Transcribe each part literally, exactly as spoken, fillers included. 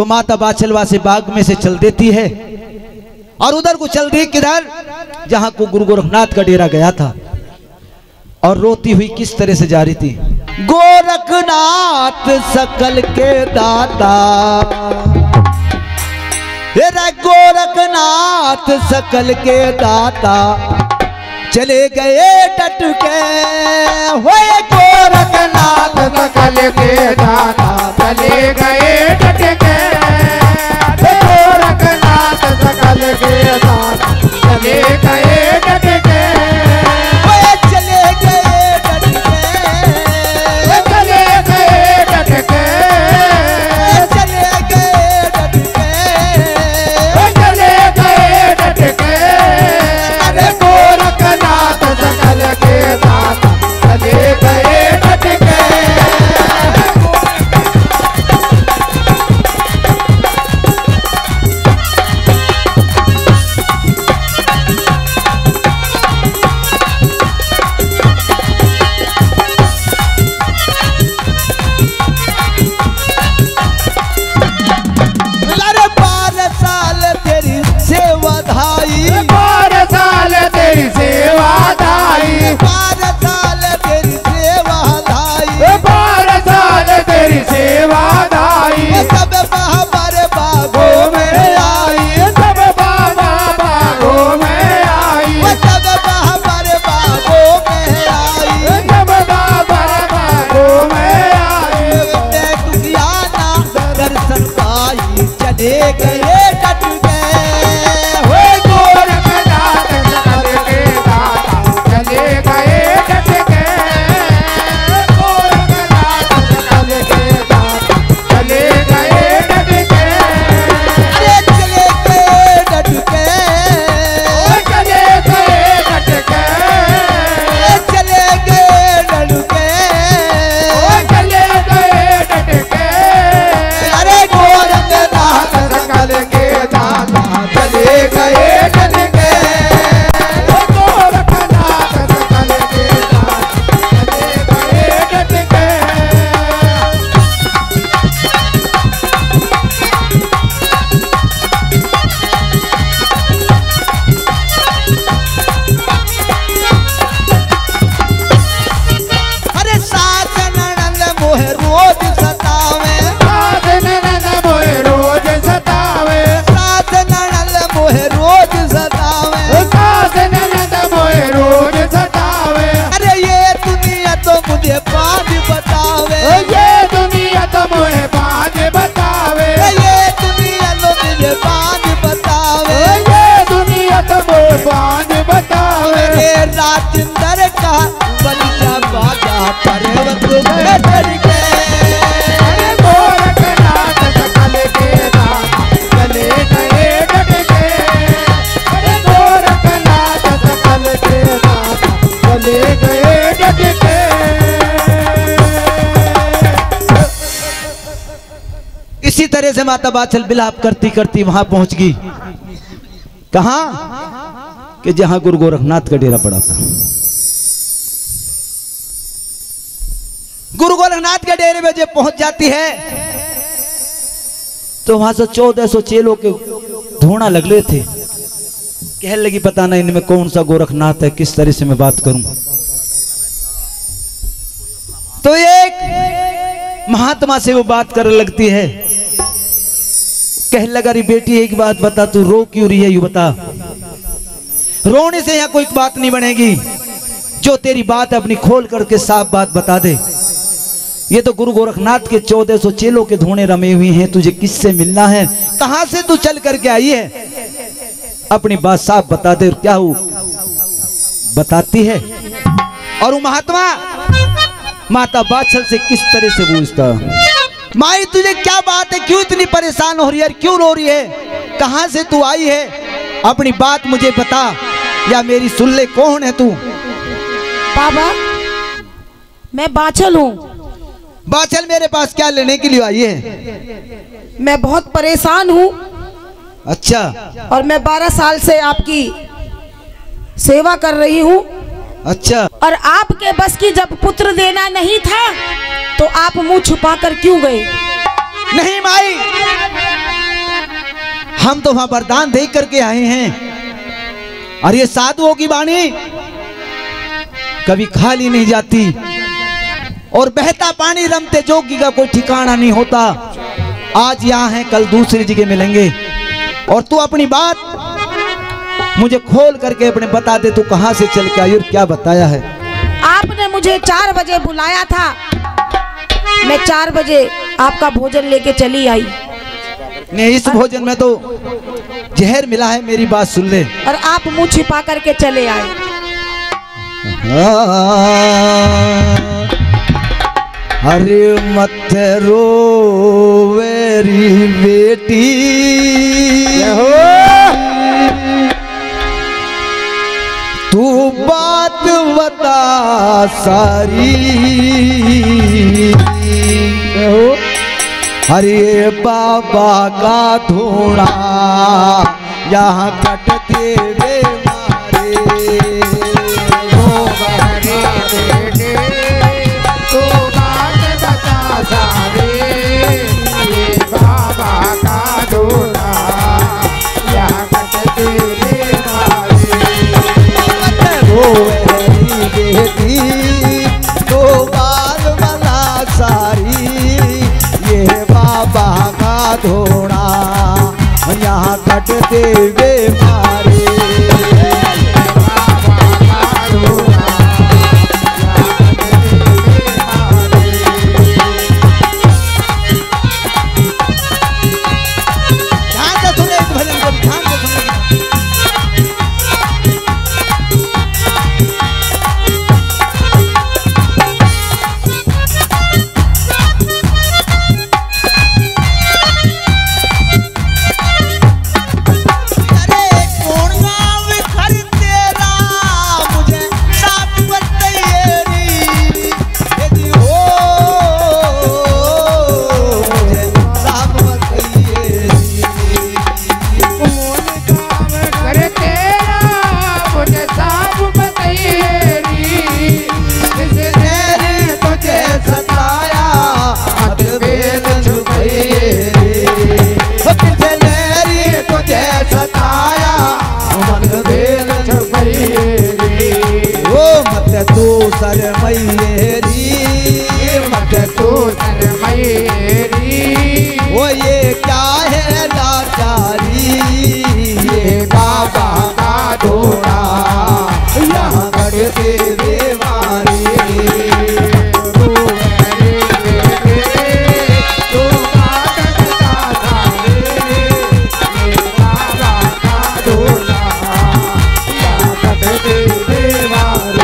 तो माता बाछलवा से बाग में से चल देती है और उधर को चल दी किधर, जहां को गुरु गोरखनाथ का डेरा गया था। और रोती हुई किस तरह से जा रही थी, गोरखनाथ सकल के दाता, गोरखनाथ सकल के दाता, चले गए डट के होए गोरखनाथ सकल के दाता, चले गए डट के गोरखनाथ सकल के दाता, चले गए डट के चले गए डट के चले गए डट के चले गए डट के चले गए डट के अरे गोरखनाथ सकल के दाता, चले गए डट के राजिंदर का बलिया बाजा पर्वत पे चढ़ के गोरखनाथ सकल के दाता, चले गए डट के अरे गोरखनाथ सकल के दाता, चले गए डट के। इसी तरह से माता बाछल बिलाप करती करती वहां पहुंच गई, कहां कि जहां गुरु गोरखनाथ का डेरा पड़ा था। गुरु गोरखनाथ के डेरे में जब पहुंच जाती है तो वहां से चौदह सौ चेलों के धोना लग रहे थे। कह लगी पता नहीं इनमें कौन सा गोरखनाथ है, किस तरह से मैं बात करूं। तो एक महात्मा से वो बात करने लगती है, कह लगा री बेटी एक बात बता, तू रो क्यों रही है, यू बता। रोने से यहां कोई बात नहीं बनेगी, जो तेरी बात है अपनी खोल करके साफ बात बता दे। ये तो गुरु गोरखनाथ के चौदह सौ चेलों के धोने रमे हुए हैं, तुझे किससे मिलना है, कहां से तू चल करके आई है, अपनी बात साफ बता दे। क्या हो बताती है। और वो महात्मा माता बाछल से किस तरह से पूछता, माई तुझे क्या बात है, क्यों इतनी परेशान हो रही है, क्यों रो रही है, कहां से तू आई है, अपनी बात मुझे बता या मेरी सुन ले, कौन है तू। बाबा मैं बाछल हूँ। बाछल मेरे पास क्या लेने के लिए आई है। मैं बहुत परेशान हूँ। अच्छा। और मैं बारह साल से आपकी सेवा कर रही हूँ। अच्छा। और आपके बस की जब पुत्र देना नहीं था तो आप मुंह छुपा कर क्यों गए। नहीं माई, हम तो वहां वरदान दे करके आए हैं, और ये साधुओं की वाणी कभी खाली नहीं जाती, और बहता पानी रमते जोगी का कोई ठिकाना नहीं होता। आज यहाँ है, कल दूसरी जगह मिलेंगे। और तू अपनी बात मुझे खोल करके अपने बता दे, तू कहां से चल के आई और क्या बताया है। आपने मुझे चार बजे बुलाया था, मैं चार बजे आपका भोजन लेके चली आई। नहीं, इस भोजन में तो जहर मिला है, मेरी बात सुन ले। और आप मुंह छिपा करके चले आए। अरे मत रो मेरी बेटी, तू बात बता सारी। अरे बाबा का धोना यहाँ कटते वे मारे, ओ बहरी बेटे तो बात बता सारे, ये बाबा का धोना यहाँ कटते वे मारे। वो मेरी बेटी तो बाल बना सारी, ये बाबा का धोना यहाँ कटते वे मारे। तू शरमैरी, मत तू शरमैरी, वो ये क्या है लाचारी, ये बाबा का धोना यहाँ कटते वे मारे। तू मेरे बेटे तो बात बता सारे, ये बाबा का धोना यहाँ कटते वे मारे।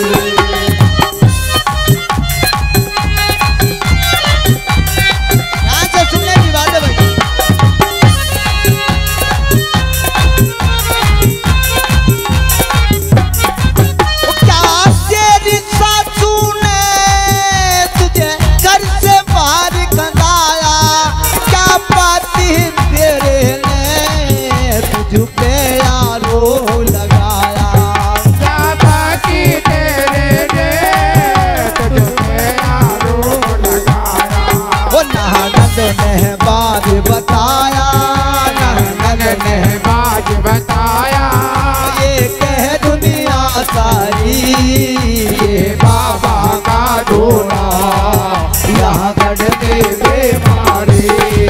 बाज बताया, नंदन ने बाज बताया, ये कह दुनिया सारी, ये बाबा का धोना यहाँ कटते वे मारे।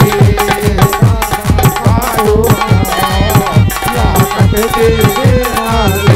बाबा का धोना यहाँ कटते वे मारे।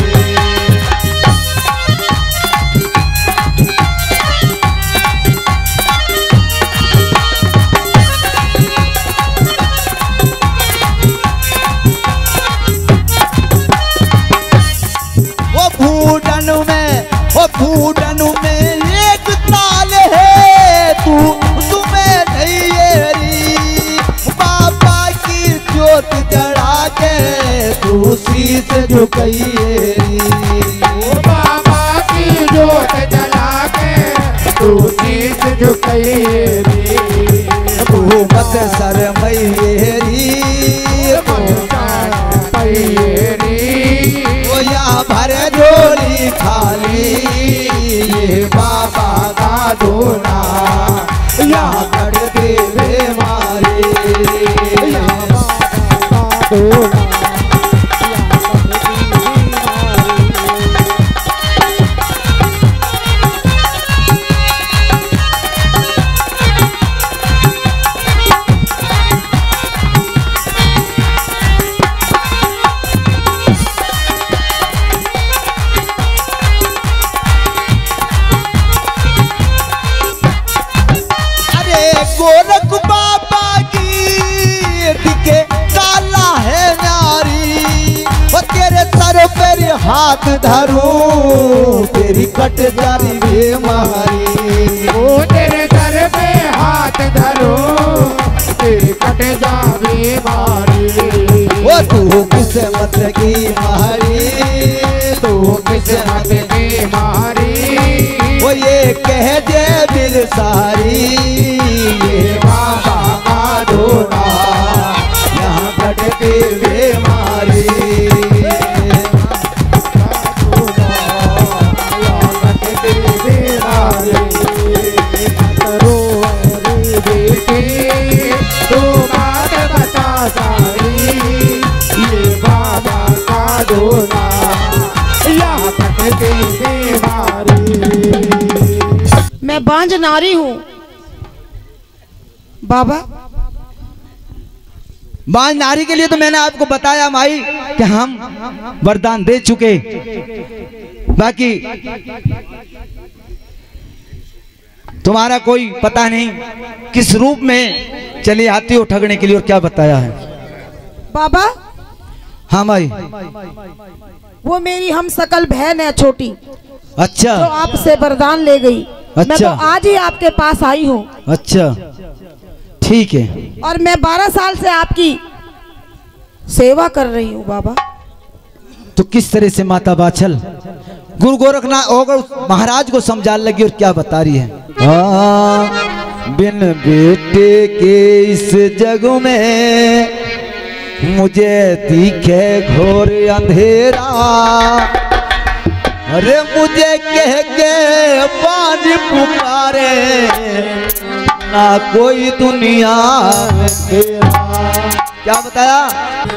फूटन में एक ताल है, तू तुम्हें नहीं री, बाबा की जोत जड़ा के तू शीश झुकाइए, बाबा की जोत जला के तू शीश झुकाइए, तू मत शरमैरी, वो या भर झोली खाली, ये बाबा का धोना यहाँ कटते वे मारे। गोरख बाबा की दिखे काला है नारी, वो तेरे सर पर हाथ धरूं तेरी कट जारी बीमारी। ओ तेरे सर पे हाथ धरूं तेरी कट जा बीमारी। वो तू किस्मत की मारी, तू किस्मत की मारी। वो ये कह दे दिल सारी, ये बाबा का दूना यहाँ कटती बीमारी। तू बात बता सारी, ये बाबा का दूना यहाँ कटती बीमारी। मैं बांझ नारी हूँ बाबा। बांझ नारी के लिए तो मैंने आपको बताया माई कि हम वरदान दे चुके, बाकी तुम्हारा कोई पता नहीं किस रूप में चली आती हो ठगने के लिए और क्या बताया है। बाबा हाँ माई। वो मेरी हम सकल बहन है छोटी, अच्छा जो आपसे वरदान ले गई। मैं तो अच्छा। आज ही आपके पास आई हूँ। अच्छा ठीक है। और मैं बारह साल से आपकी सेवा कर रही हूँ बाबा। तो किस तरह से माता बाछल गुरु गोरखनाथ होकर महाराज को समझा लगी और क्या बता रही है। हाँ, बिन बेटे के इस जग में मुझे दिखे घोर अंधेरा, अरे मुझे कह के पानी पुकारे ना कोई दुनिया में तेरा। क्या बताया।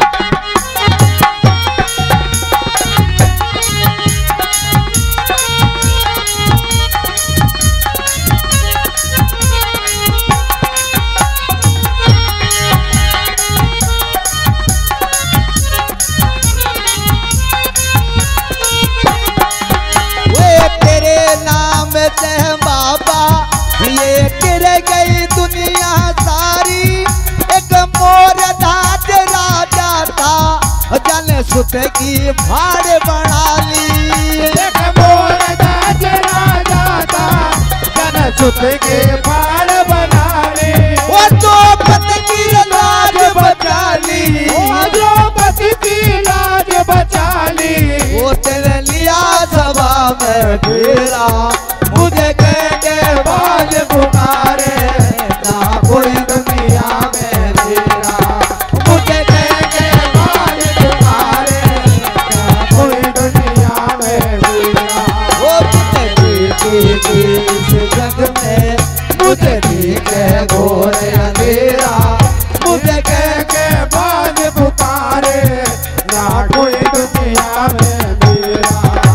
बाबा ये गिर गई दुनिया सारी, एक मोर दाद राजा था जन सुत की भाड़ बना ली। एक मोर दाद राजा था जन सुत के भाड़ बना ली। वो तो पति की लाज बचा ली, वो जो पति की लाज बचा ली। वो तेरे लिया सभा में घेरा, मुझे कह के बाज पुकारे ना कोई दुनिया में तेरा। मुझे कह के बाज पुकारे ना कोई दुनिया में तेरा। वो मुझे देखे इस जग में मुझे देखे घोर अंधेरा, मुझे कह के बाज पुकारे ना कोई दुनिया में तेरा।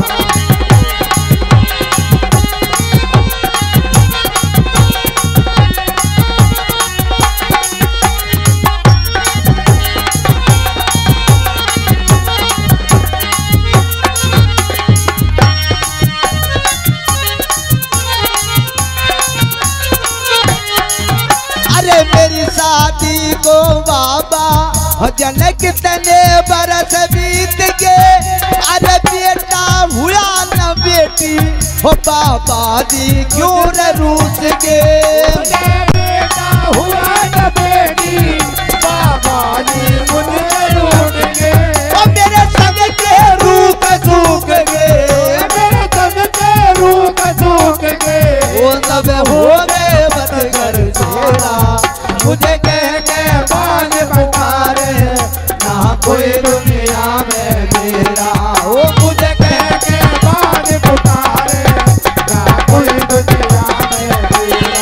मेरी शादी को बाबा जनक तने बरस बीत गए, अरे बेटा हुआ न बेटी हो बाबा जी क्यों न रूस गए। बेटा हुआ न बेटी बाबा जी मुझे रूठ गए। ओ मेरे संग के रूख सूख गए, मेरे संग के रूख सूख गए। वो सब हो गए बदगर तेरा, मुझे कह के बाज पुकारे ना कोई दुनिया में तेरा। वो मुझे कह के बाज पुकारे ना कोई दुनिया में तेरा।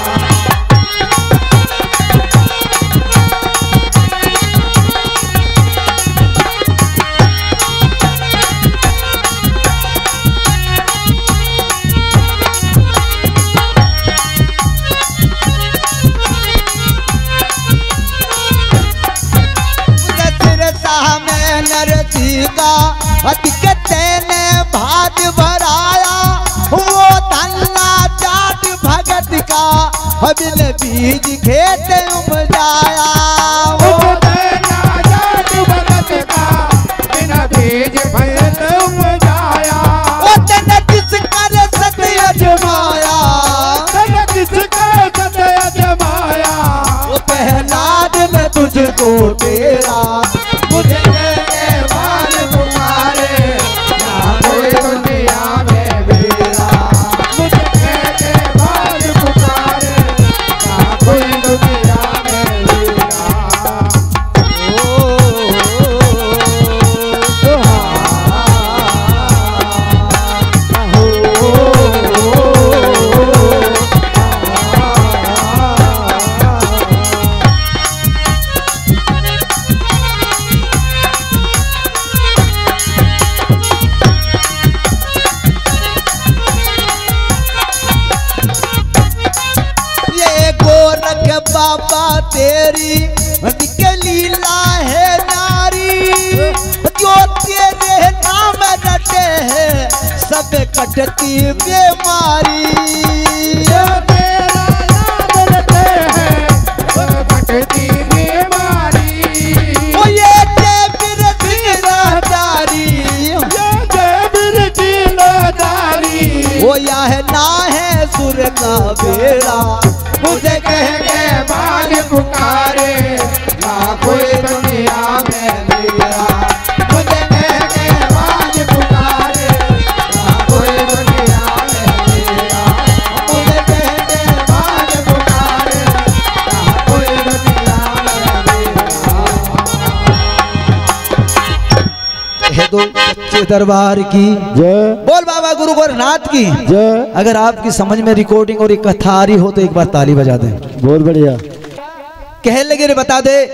ने भात भराया, वो धन्ना चाट भगत का बिन बीज खेत उपजाया उपजना जात भगत का बिन बीज खेत उपजाया तन किस कर सत्य अजमाया तन किस कर सत्य अजमाया वो पहनाद में तुझको तेरा मुझे के बाल पुकारे ना कोई दुनिया में मेरा मुझे के बाल पुकारे ना कोई दुनिया में मेरा बाबा तेरी के लीला है नारी जो तेरे नाम रटे है सब कटती बीमारी जो तेरा नाम रटे है सब कटती बीमारी ओ ये जय बिरदारी ये जय बिरदारी वो यह ना है सुर का बेड़ा मुझे कह के बाल पुकारे ना कोई दुनिया में मेरा मुझे कह के बाल पुकारे ना कोई दुनिया में मेरा मुझे कह के बाल पुकारे ना कोई दुनिया में मेरा कह दो सच्चे दरबार की जय बोल बाबा गुरु गोरखनाथ की जय अगर आपकी समझ में रिकॉर्डिंग और एक कथा आ रही हो तो एक बार ताली बजा दें। बहुत बढ़िया कह लगे रे बता दे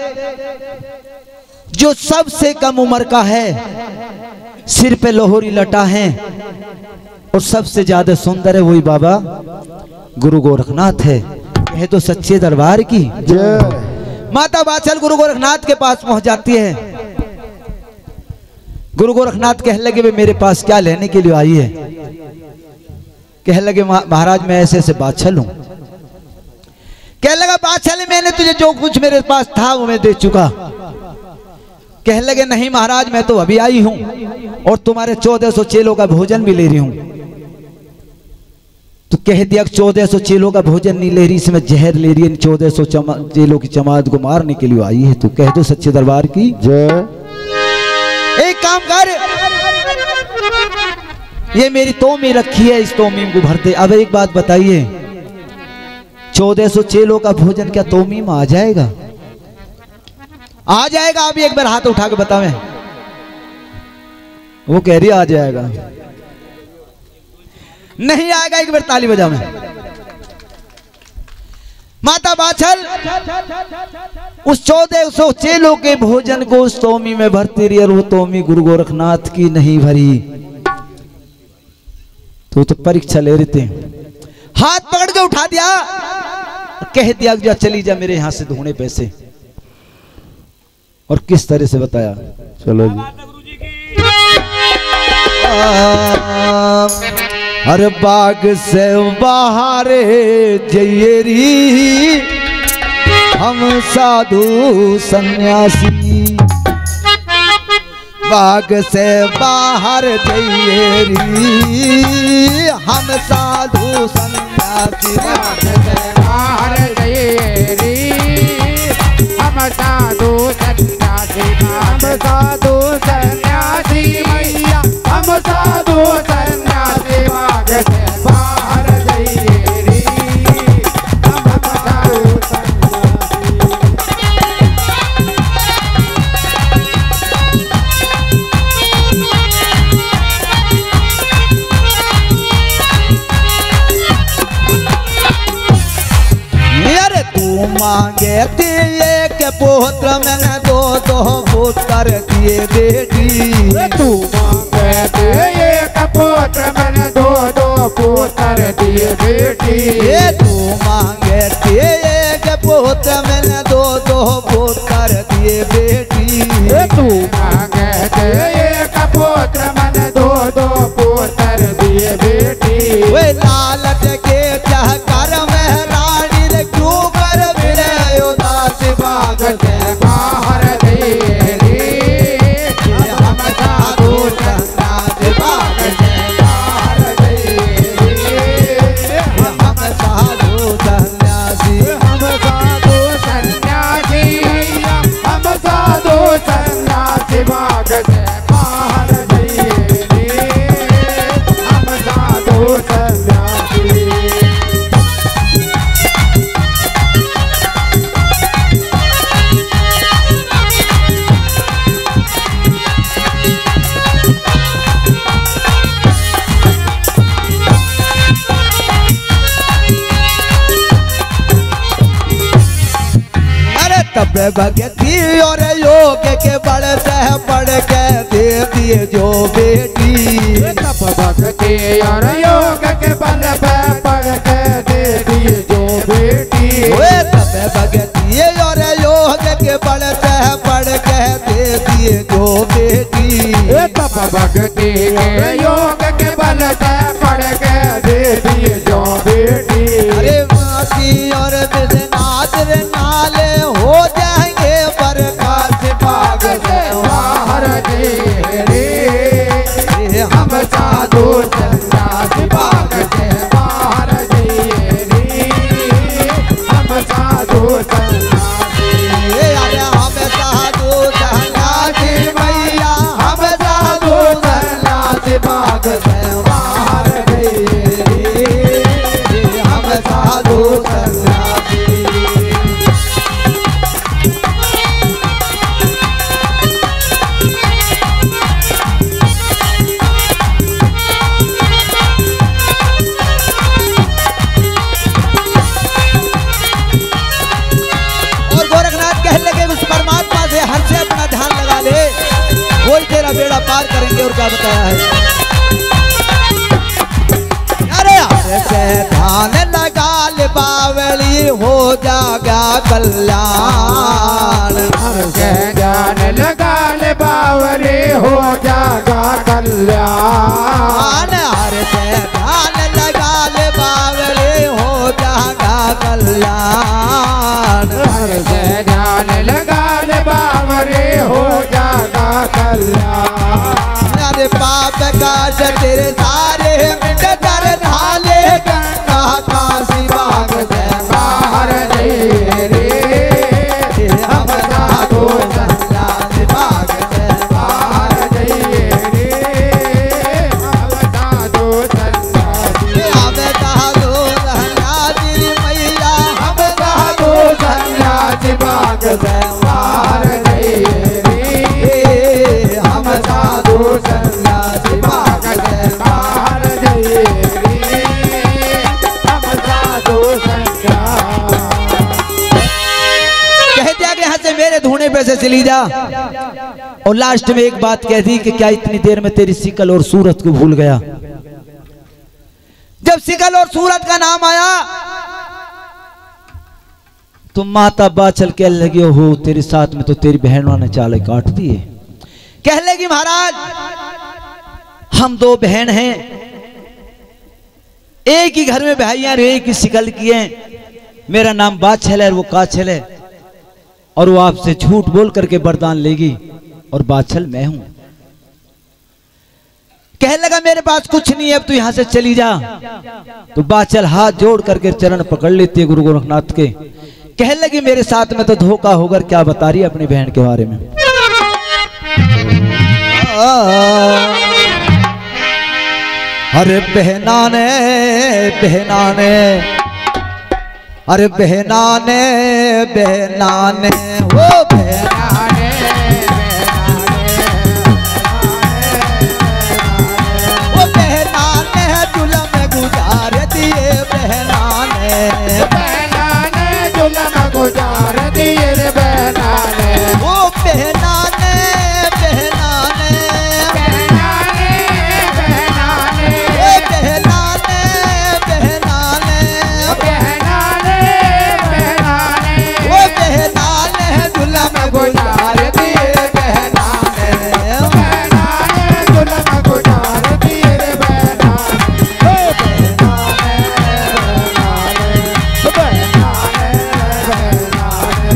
जो सबसे कम उम्र का है सिर पे लोहरी लटा है और सबसे ज्यादा सुंदर है वही बाबा गुरु गोरखनाथ है। कह तो सच्चे दरबार की जय माता बाचल गुरु गोरखनाथ के पास पहुंच जाती है। गुरु गोरखनाथ कह लगे वे मेरे पास क्या लेने के लिए आई है। कह लगे महाराज मैं ऐसे ऐसे बादशाह हूं। कह लगा बादशाह मैंने तुझे जो कुछ मेरे पास था वो मैं दे चुका। कह लगे नहीं महाराज मैं तो अभी आई हूं और तुम्हारे चौदह सौ चेलों का भोजन भी ले रही हूं। तो कह दिया चौदह सौ चेलों का भोजन नहीं ले रही इसमें जहर ले रही है। चौदह सौ चेलों की जमात को मारने के लिए आई है। तो कह दो सच्चे दरबार की जय एक काम कर ये मेरी तोमी रखी है इस तोमीम को भर दे। अब एक बात बताइए चौदह सौ चेलों का भोजन क्या तोमीम आ जाएगा? आ जाएगा? अभी एक बार हाथ उठा के बतावें। वो कह रही आ जाएगा। नहीं आएगा एक बार ताली बजावें। माता बाछल उस चौदह सौ चेलों के भोजन को उस तोमी में भरती रही और वो तोमी गुरु गोरखनाथ की नहीं भरी। तो तो परीक्षा ले रहे थे। हाथ पकड़ के उठा दिया कह दिया जा चली जा मेरे यहां से ढूंढे पैसे। और किस तरह से बताया चलो जी हर बाग से बाहर जयरी हम साधु सन्यासी। बाग से बाहर जयरी हम साधु सन्यासी। बाग से बाहर जयरी हम साधु सन्यासी। हम साधु सन्यासी मैया हम साधु सन्यासी। बाग से बाहर जयरी हम साधु मांगे दिए के पुत्र मैंने दो दो पुत्र दिए बेटी। तू मांगे दिए के पुत्र मैंने दो दो पुत्र दिए बेटी। ये तू मांगे दिए के पुत्र मैंने दो दो पुत्र दिए बेटी। तू मांगे दिए के पुत्र मैंने दो दो पुत्र दिए बेटी। वे लालच के चहकर में रानी तब भगती और योग के बल से पढ़ के दे दिए जो बेटी। तब भक्ति और योग के बल पे पढ़ के दे दिए जो बेटी। ओए तब भगती और योग के बल से पढ़ के दे दिए जो बेटी। तब भक्ति के योग के बल से पढ़ के दे दिए जो बेटी। अरे मासी और विश्वनाथ रे नाले हो जाएंगे प्रकाश बाग से बाहर जी रे हम साधु सन्यास बाग से बाहर जाइए रे हम साधु सन्यासी। अरे हम साधु सन्यासी मैया हम साधु सन्यासी बाग से बाहर जाइए रे हम साधु सन्यासी। परमात्मा से हर से अपना ध्यान लगा ले, वही तेरा बेड़ा पार करेंगे। और क्या बताया है? अरे हर से ध्यान लगा ले बावली हो जागा कल्याण। हर से ध्यान लगा ले बावली हो जागा कल्याण। हर से ध्यान लगा ले बावली हो जागा कल्याण। हर से ध्यान लगा ले बावली हो जागा कल्याण। अरे पाप काश तेरे सारे मिट कर ढाले गंगा काशी बाग से बाहर जाइए रे हम साधु सन्यासी बाग से बाहर जाइए रे हम साधु सन्यासी। हम साधु सन्यासी मैया हम साधु सन्यासी बाग से बाहर जाइए रे हम साधु सन्यासी बाग से बाहर जाइए रे हम साधु सन्यासी। कहते आगे यहाँ से मेरे धूने पे से चली जा। और लास्ट में एक बात कह दी कि क्या इतनी देर में तेरी सिकल और सूरत को भूल गया। जब सिकल और सूरत का नाम आया तुम माता बाचल कह लगे हो तेरे साथ में तो तेरी बहनों ने चाले काट दिए। कह लगी महाराज हम दो बहन हैं, एक ही घर में भाइयां एक ही सिकल की हैं। मेरा नाम बाछल है और वो काछल है, और वो आपसे झूठ बोल करके वरदान लेगी और बाछल मैं हूं। कह लगा मेरे पास कुछ नहीं है, अब तू यहां से चली जा। तो बाछल हाथ जोड़ करके चरण पकड़ लेती है गुरु गोरखनाथ के। कह लगी मेरे साथ में तो धोखा होकर क्या बता रही है अपनी बहन के बारे में। अरे बहना ने बहना ने अरे बहना ने बहना ने वो बहना ने वो बहना ने जुलम गुजार दिए। बहना ने बहना ने जुलम गुजार दिए रे बहना ने वो बहना ने बहना ने बहना ने बहना ने वो बहना ने बहना ने बहना ने बहना ने वो बहना ने जुलम गुजार दिए। बहना ने बहना ने जुलम गुजार दिए रे बहना ने बहना ने बहना ने बहना ने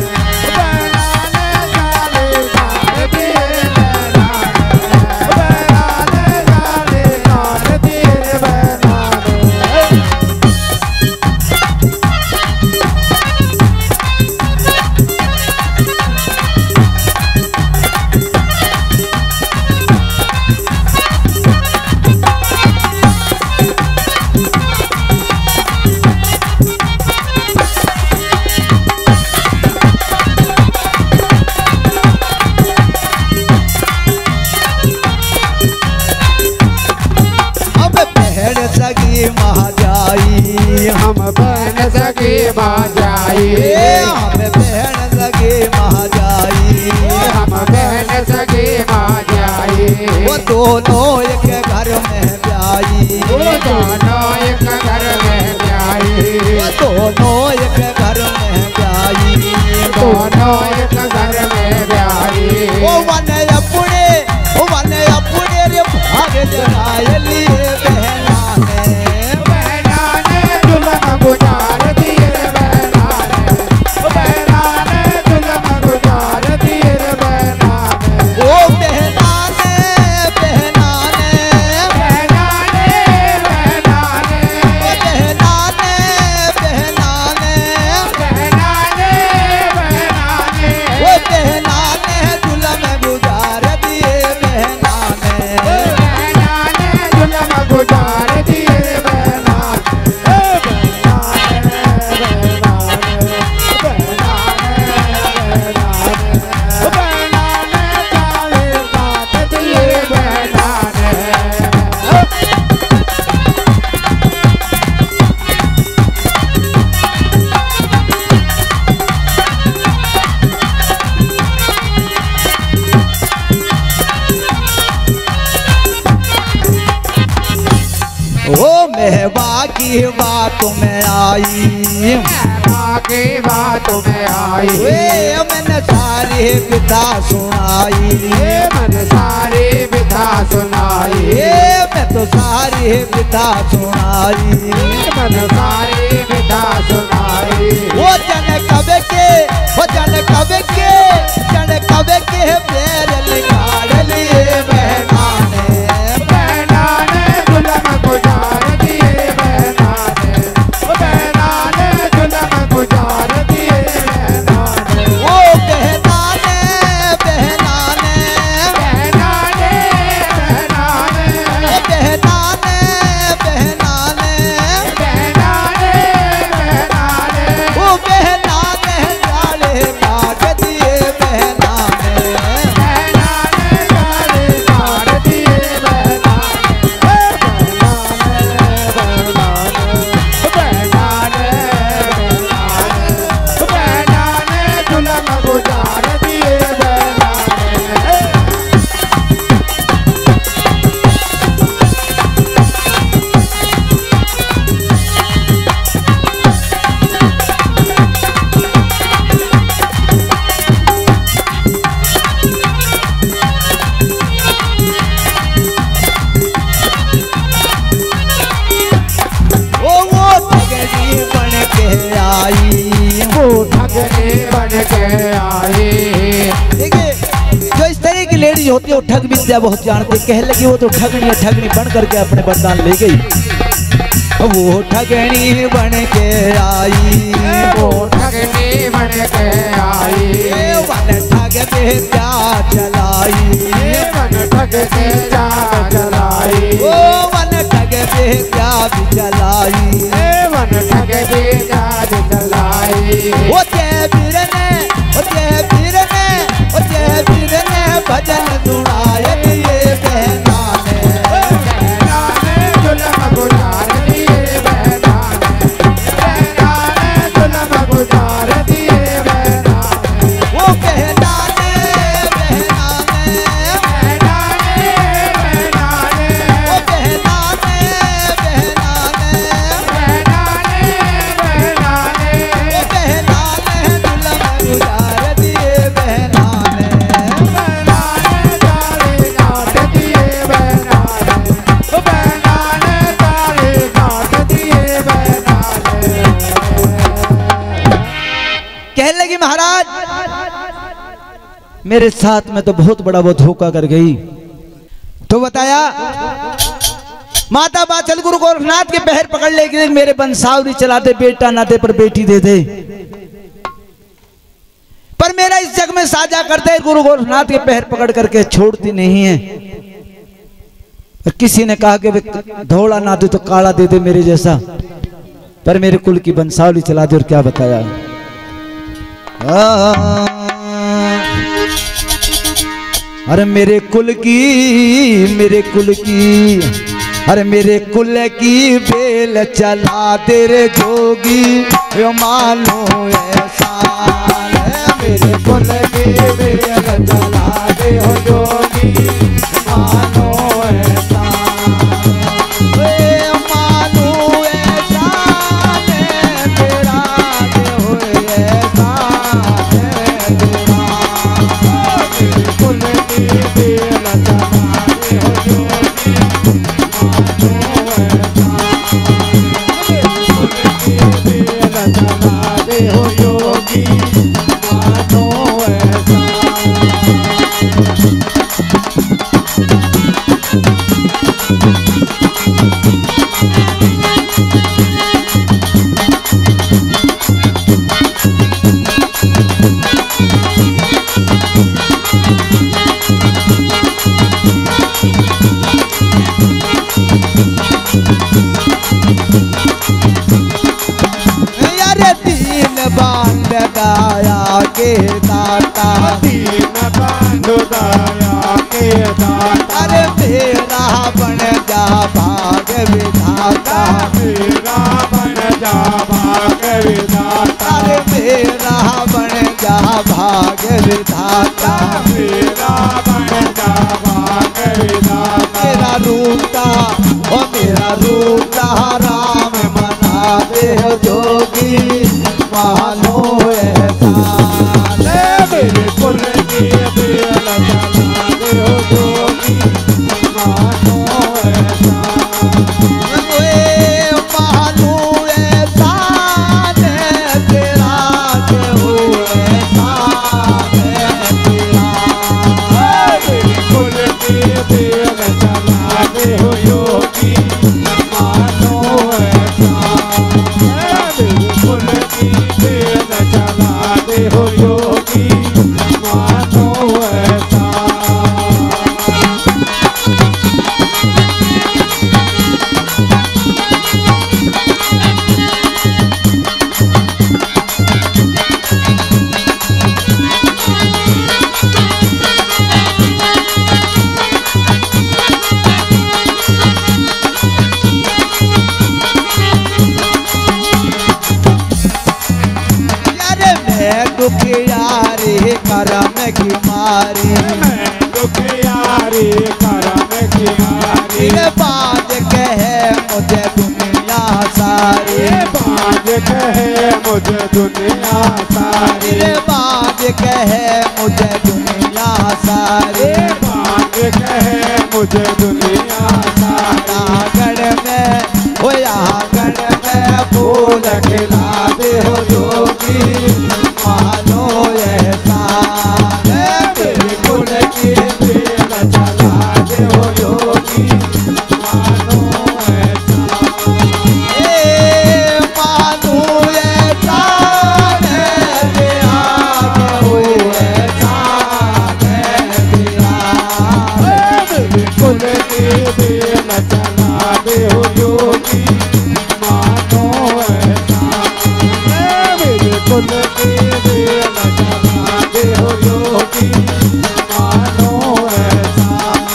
हम बहन सगे माँ जाई, हम बहन सगे वो दोनों एक घर में ब्याई, वो दोनों एक घर में ब्याई, वो दोनों एक घर में ब्याई, दोनों एक घर में ब्याई। वो वन अपने वो वन अपने रे भाग जगाए लिए बहना ने, बहना ने दुल्हन गुजार दिए रे बहना ने, बहना ने दुल्हन गुजार दिए रे बहना ने। वो बहना ने बहना ने बहना ने बहना ने बहना ने बहना ने बहना ने बहना ने वो बहना ने दुल्हन गुजार दिए बहना ने, बहना ने दुल्हन गुजार दिए रे बहना ने, बहना ने बहना ने बहना ने ताले काट दिए बहना ने। वो महबा की बातों में आई, बाकी बातों में आई, वे मैंने सारी विधा सुनाई, ये मन सारी विधा सुनाई, ये मैं तो सारी विधा सुनाई, ये मन सारी विधा सुनाई। वो जन कब के वो जन कब के जन कब के पैर निकाल लिए बहना ने, बहना ने दुल्हन गुजार दिए बहना ने, बहना ने दुल्हन गुजार दिए बहना ने। वो बहना ने बहना ने बहना ने बहना ने बहना ने बहना ने बहना ने बहना ने वो बहना ने जाले काट दिए बहना ने, बहना ने ताले काट दिए बहना ने, बहना ने बहना ने बहना ने दुल्हन गुजार दिए बहना ने। वो वो ठगनी बन के आई, वो ठगनी बन के आई, देखिए जो इस तरह की लेडीज होती है वो ठग विद्या बहुत जानती है, कह लगी वो तो ठगनी है, ठगनी बन करके अपने वरदान ले गई। वो ठगनी बन के आई, वो ठगनी बन के आई, ये वन ठग विद्या चलाई, मन ठग के जा चलाई, वो वन ठग विद्या भी चलाई, मन ठग के जा चलाई। वो जयवीर ने वो जयवीर ने वो जयवीर ने भजन सुनाए दिए बहना ने, बहना ने दुल्हन गुजार दिए बहना ने, बहना ने दुल्हन गुजार दिए बहना ने। वो बहना ने बहना ने बहना ने बहना ने वो बहना ने बहना ने बहना ने बहना ने वो बहना ने दुल्हन गुजार दिए बहना ने, बहना ने ताले काट दिए बहना ने, बहना ने ताले काट दिए बहना ने। कहने लगी महाराज मेरे साथ में तो बहुत बड़ा वो धोखा कर गई। तो बताया माता बाचल गुरु गोरखनाथ के पैर पकड़ लेके मेरे बंसावरी चला दे, बेटा ना दे पर बेटी दे दे, पर मेरा इस जग में साझा करते गुरु गोरखनाथ के पैर पकड़ करके छोड़ती नहीं है। और किसी ने कहा कि धोला ना दे तो काला दे दे मेरे जैसा, पर मेरे कुल की बंसावली चला दे। और क्या बताया आ, अरे मेरे कुल की मेरे कुल की अरे मेरे कुल की बेल चला दे रे जोगी, यो मानो एहसान है। मेरे कुल की बेल चला दे हो जोगी, चला दे हो योगी मानो ऐसा। दाया के दाता दीन बंधु दया के दाता। अरे मेरा बन जा भाग विधाता मेरा बन जा भाग विधाता। अरे मेरा बन जा भाग विधाता मेरा बन जा भाग विधाता। मेरा रूपता ओ मेरा रूपता राम मना दे हो जोगी मानो ऐसा। मेरे कुल की बेल चला दे हो जोगी मानो ऐसा। ए मानो ऐसा ने तेरा के हो ऐसा है तेरा। मेरे कुल की बेल चला दे हो योगी मानो ऐसा। मेरे कुल की बेल चला दे हो योगी मानो ऐसा। दुखियारी करम की मारी मैं दुखियारी करम की मारी। बाज कहे मुझे दुनिया सारी बाज कहे मुझे दुनिया सारी। बाज कहे मुझे दुनिया सारी बाज कहे मुझे दुनिया सारी। आंगन में हो आंगन में फूल खिला दे हो जोगी मानो ऐसा। मेरे कुल की बेल चला दे हो योगी मानो ऐसा। ए मानो ऐसा है तेरा के हो ऐसा है तेरा। मेरे कुल की बेल चला दे हो योगी मानो ऐसा। मेरे कुल की बेल चला दे हो योगी मानो ऐसा।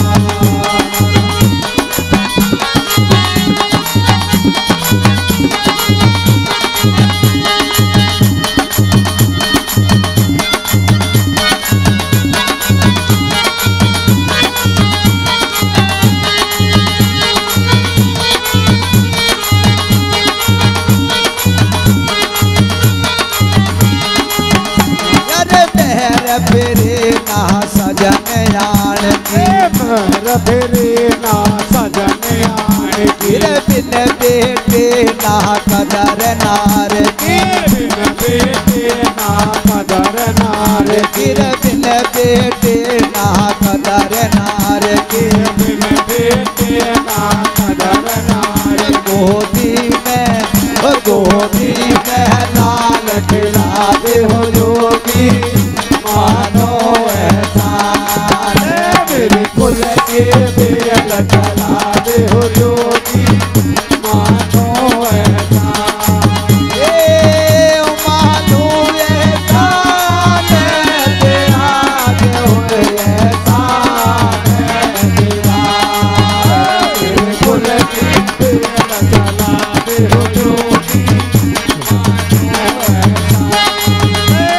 अरे तेरे फिरे ना सजन आन की मेरा फिरे ना सजन आने की। फिर बिन बेटे ना कदर नार की बिन बेटे ना कदर नार की। फिर बिन बेटे ना कदर नार की बिन बेटे ना कदर नार की। गोदी में ओ गोदी में लाल खिला दे हो जोगी मानो ऐसा। मेरे कुल के बेल चला दे हो योगी मानो ऐसा। ए मानो ऐसा है तेरा के हो ऐसा है तेरा। मेरे कुल के बेल चला दे हो योगी मानो ऐसा।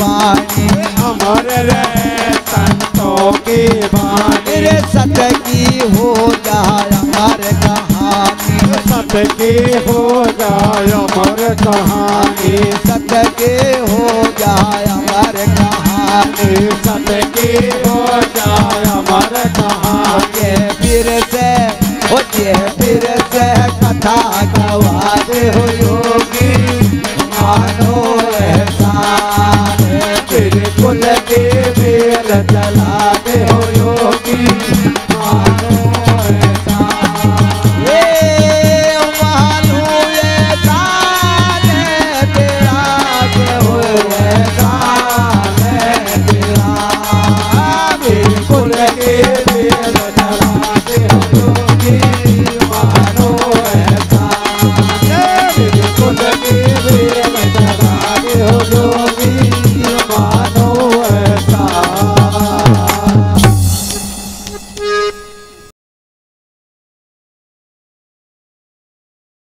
वाणी अमर रहे संतों की वाणी मेरे सत्य की हो जाए अमर कहानी सत्य की हो जाए अमर कहानी सत्य के हो जाए अमर कहानी सत्य की हो जाए अमर कहानी ये फिर से हो ये फिर से कथा गवाद हो योगी मानो एहसान बिल्कुल के बेल चल